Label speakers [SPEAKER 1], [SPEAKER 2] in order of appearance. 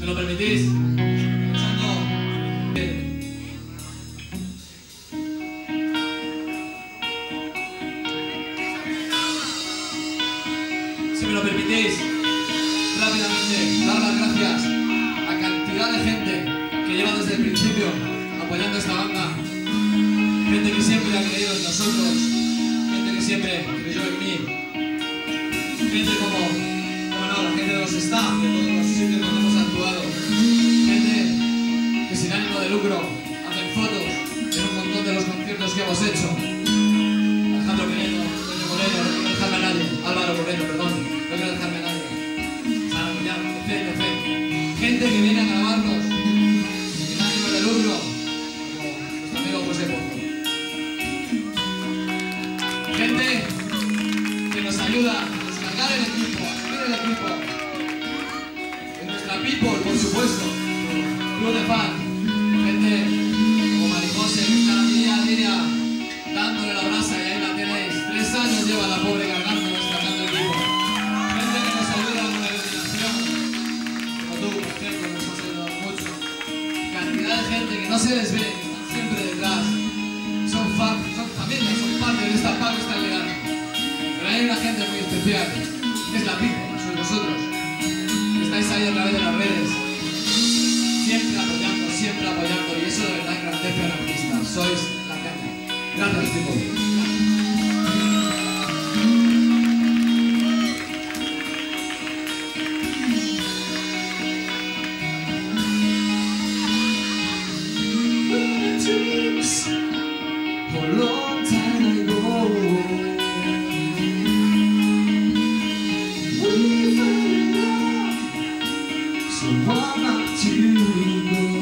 [SPEAKER 1] lo permitís, si me lo permitís, rápidamente dar las gracias a cantidad de gente que lleva desde el principio apoyando esta banda, gente que siempre ha creído en nosotros, gente que siempre creyó en mí, gente como no, la gente de los staff, de todos los sitios donde hemos actuado, gente que sin ánimo de lucro hacen fotos en un montón de los conciertos que hemos hecho. Alejandro Moreno, Doña Moreno, no quiero dejarme a nadie, Álvaro Moreno, perdón, no quiero dejarme a nadie. etc. Gente que viene a grabarnos sin ánimo de lucro, como nuestro amigo José Pozo. Gente que nos ayuda a descargar el equipo, a subir el equipo. En nuestra people, por supuesto, club de fan, gente como Marijose, que está día a día dándole la brasa, y ahí la tenéis. 3 años lleva la pobre cargando el equipo. Gente que nos ayuda con la iluminación, como tú, por ejemplo, nos has ayudado mucho. Cantidad de gente que no se les ve, que están siempre detrás. Son familia, son parte de esta paz que están llegando. Pero hay una gente muy especial, que es la people, sois vosotros. Que estáis ahí a través de las redes, siempre apoyando, y eso de verdad engrandece al artista. Sois la caña. Gracias, people. For a long time ago, we fell in love, so why not to go?